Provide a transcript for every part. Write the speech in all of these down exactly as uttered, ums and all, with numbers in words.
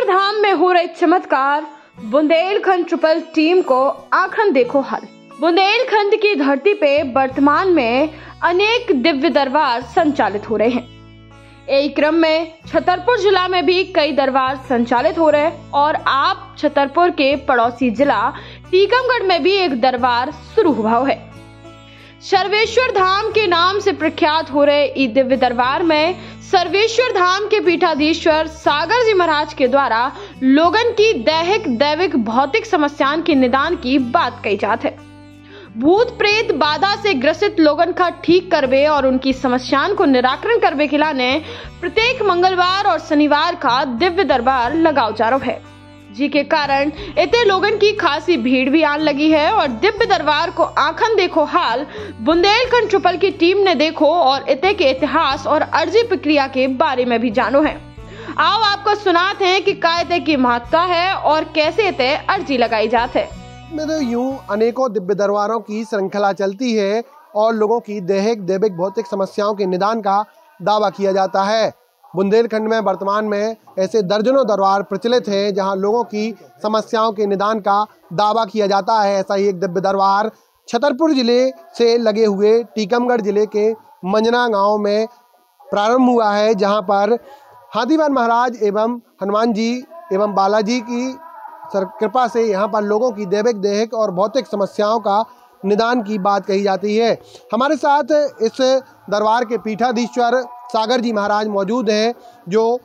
धाम में हो रहे चमत्कार, बुंदेलखंड ट्रिपल टीम को आंखन देखो हाल। बुंदेलखंड की धरती पे वर्तमान में अनेक दिव्य दरबार संचालित हो रहे हैं। एक क्रम में छतरपुर जिला में भी कई दरबार संचालित हो रहे हैं और आप छतरपुर के पड़ोसी जिला टीकमगढ़ में भी एक दरबार शुरू हुआ है। सर्वेश्वर धाम के नाम से प्रख्यात हो रहे इस दिव्य दरबार में सर्वेश्वर धाम के पीठाधीश्वर सागर जी महाराज के द्वारा लोगन की दैहिक दैविक भौतिक समस्याओं के निदान की बात कही जाती है। भूत प्रेत बाधा से ग्रसित लोगन का ठीक करवे और उनकी समस्याओं को निराकरण करवे के लिए प्रत्येक मंगलवार और शनिवार का दिव्य दरबार लगाओ जा रहा है, जी के कारण इतने लोगन की खासी भीड़ भी आने लगी है। और दिव्य दरबार को आंखन देखो हाल बुंदेलखंड ट्रिपल की टीम ने देखो और इतने के इतिहास और अर्जी प्रक्रिया के बारे में भी जानो है। आओ आपको सुनाते हैं कि का इतने की महत्ता है और कैसे इतने अर्जी लगाई जाती है। में तो यूं अनेकों दिव्य दरबारों की श्रृंखला चलती है और लोगों की दैहिक दैविक भौतिक समस्याओं के निदान का दावा किया जाता है। बुंदेलखंड में वर्तमान में ऐसे दर्जनों दरबार प्रचलित हैं जहां लोगों की समस्याओं के निदान का दावा किया जाता है। ऐसा ही एक दिव्य दरबार छतरपुर जिले से लगे हुए टीकमगढ़ जिले के मंजना गांव में प्रारंभ हुआ है, जहां पर हाथीवान महाराज एवं हनुमान जी एवं बालाजी की कृपा से यहाँ पर लोगों की दैविक दैहिक और भौतिक समस्याओं का निदान की बात कही जाती है। हमारे साथ इस दरबार के पीठाधीश्वर सागर जी महाराज मौजूद हैं, जो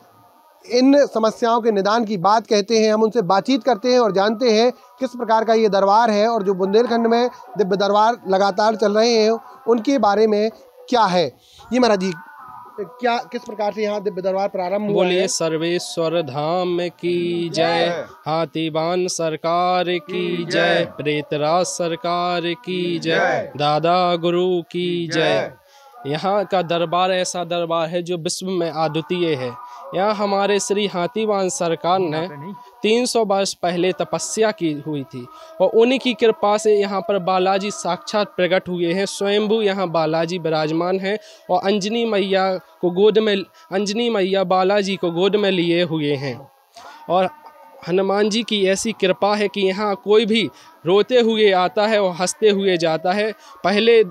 इन समस्याओं के निदान की बात कहते हैं। हम उनसे बातचीत करते हैं और जानते हैं किस प्रकार का ये दरबार है और जो बुंदेलखंड में दिव्य दरबार लगातार चल रहे हैं उनके बारे में क्या है। ये महाराज जी, क्या किस प्रकार से यहाँ दिव्य दरबार प्रारंभ हुआ है? बोलिए सर्वेश्वर धाम की जय, हाथीवान सरकार की जय, प्रेतराज सरकार की जय, दादा गुरु की जय। यहाँ का दरबार ऐसा दरबार है जो विश्व में अद्वितीय है। यहाँ हमारे श्री हाथीवान सरकार ने तीन सौ वर्ष पहले तपस्या की हुई थी और उन्हीं की कृपा से यहाँ पर बालाजी साक्षात प्रकट हुए हैं। स्वयंभू यहाँ बालाजी विराजमान हैं और अंजनी मैया को गोद में अंजनी मैया बालाजी को गोद में लिए हुए हैं। और हनुमान जी की ऐसी कृपा है कि यहाँ कोई भी रोते हुए आता है और हंसते हुए जाता है। पहले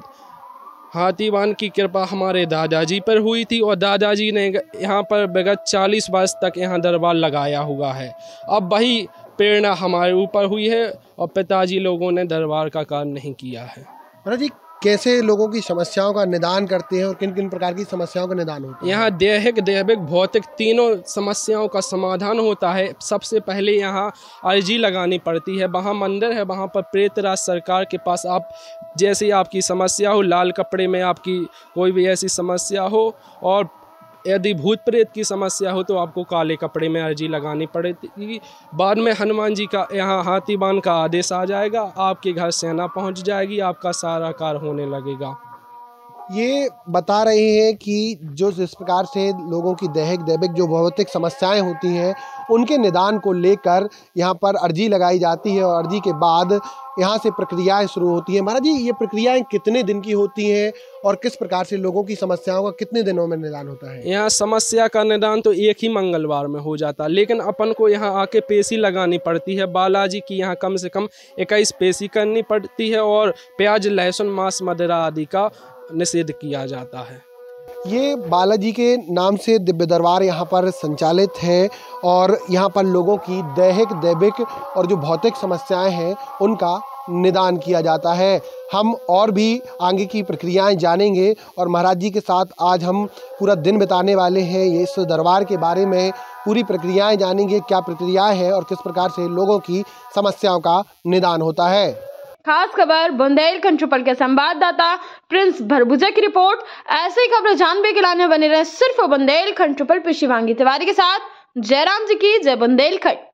हाथीवान की कृपा हमारे दादाजी पर हुई थी और दादाजी ने यहाँ पर विगत चालीस वर्ष तक यहाँ दरबार लगाया हुआ है। अब वही प्रेरणा हमारे ऊपर हुई है और पिताजी लोगों ने दरबार का कार्य नहीं किया है। महाराज जी, कैसे लोगों की समस्याओं का निदान करते हैं और किन किन प्रकार की समस्याओं का निदान होता है? यहाँ दैहिक दैविक भौतिक तीनों समस्याओं का समाधान होता है। सबसे पहले यहाँ अर्जी लगानी पड़ती है। वहाँ मंदिर है, वहाँ पर प्रेतराज सरकार के पास आप जैसी आपकी समस्या हो, लाल कपड़े में आपकी कोई भी ऐसी समस्या हो और यदि भूत प्रेत की समस्या हो तो आपको काले कपड़े में अर्जी लगानी पड़ेगी। बाद में हनुमान जी का यहाँ हाथीवान का आदेश आ जाएगा, आपके घर सेना पहुँच जाएगी, आपका सारा कार्य होने लगेगा। ये बता रहे हैं कि जो जिस प्रकार से लोगों की दैहिक दैविक जो भौतिक समस्याएं होती हैं उनके निदान को लेकर यहाँ पर अर्जी लगाई जाती है और अर्जी के बाद यहाँ से प्रक्रियाएं शुरू होती हैं। महाराज जी, ये प्रक्रियाएं कितने दिन की होती हैं और किस प्रकार से लोगों की समस्याओं का कितने दिनों में निदान होता है? यहाँ समस्या का निदान तो एक ही मंगलवार में हो जाता है, लेकिन अपन को यहाँ आके पेशी लगानी पड़ती है। बालाजी की यहाँ कम से कम इक्कीस पेशी करनी पड़ती है और प्याज लहसुन मांस मदिरा आदि का निषेध किया जाता है। ये बालाजी के नाम से दिव्य दरबार यहाँ पर संचालित है और यहाँ पर लोगों की दैहिक दैविक और जो भौतिक समस्याएं हैं उनका निदान किया जाता है। हम और भी आगे की प्रक्रियाएं जानेंगे और महाराज जी के साथ आज हम पूरा दिन बिताने वाले हैं। ये इस दरबार के बारे में पूरी प्रक्रियाएं जानेंगे, क्या प्रक्रियाएं हैं और किस प्रकार से लोगों की समस्याओं का निदान होता है। खास खबर बुंदेलखंड ट्रिपल के संवाददाता प्रिंस भरभुजा की रिपोर्ट। ऐसी खबरें जानने के लिए बने रहे सिर्फ बुंदेलखंड ट्रिपल पे शिवांगी तिवारी के साथ। जयराम जी की जय बुंदेलखंड।